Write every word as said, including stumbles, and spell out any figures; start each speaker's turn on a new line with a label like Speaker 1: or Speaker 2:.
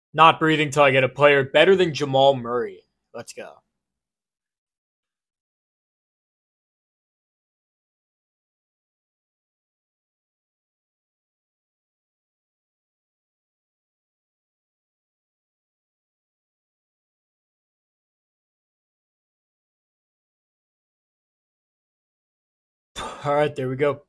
Speaker 1: Not breathing till I get a player better than Jamal Murray. Let's go. All right, there we go.